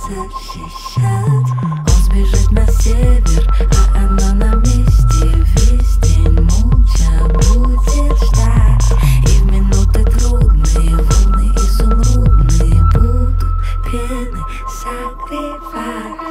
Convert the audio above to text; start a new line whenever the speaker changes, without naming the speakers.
защищать. Он сбежит на север, а она на месте. Весь день молча будет ждать. И в минуты трудные волны изумрудные будут пены согревать.